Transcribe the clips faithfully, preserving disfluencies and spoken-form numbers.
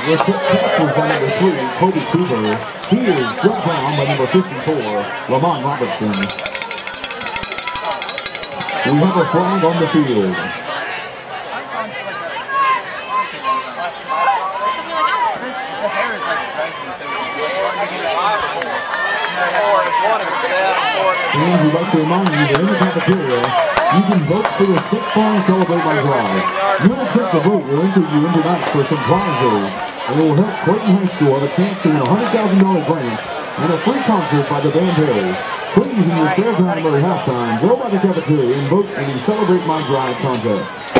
set passes by number three, Kobe Cooper. He is shut down by number fifty-four, Lamont Robertson. We have a flag on the field. And we'd like to remind you that in the cafeteria, you can vote for the Six Flags Celebrate My Drive. You will take the vote will enter you into night for some prizes, and it will help Clayton High School have a chance to win a one hundred thousand dollar grant and a free concert by the band Harry. Please, in your spare time or halftime, go by the cafeteria and vote in the Celebrate My Drive contest.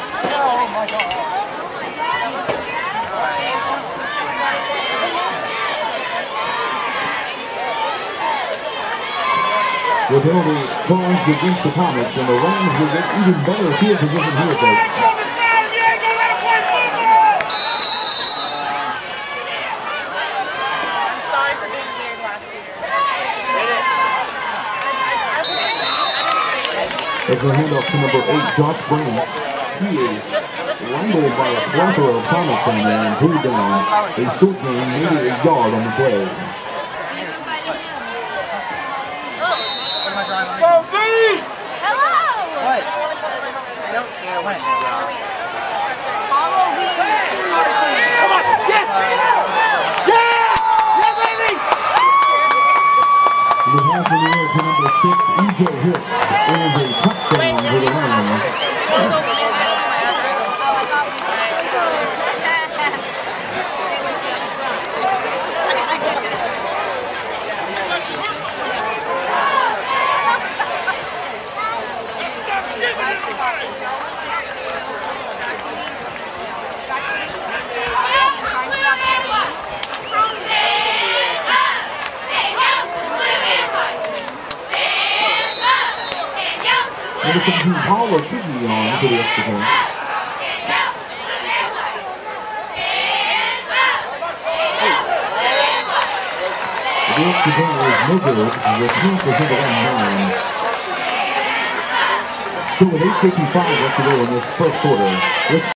The penalty charged against the Comets, and the Rams will get even better field position here, folks. I'm sorry for being weird last year. It's a handoff to number eight, Josh Branch. He is wrangled by a plethora of Comets in there and pulled down a short game, maybe a yard on the play. Go, B! Hello! What? I don't care when. Halloween party. Come on! Yes! Yeah! Yeah, baby! We have in the air to number six, E J Hicks, and a touchdown for the Rams. Number seventeen, Paula Piggy on for the extra point. The extra point is no good. The Panthers into that nine. So with eight fifty-five left to go in this first quarter.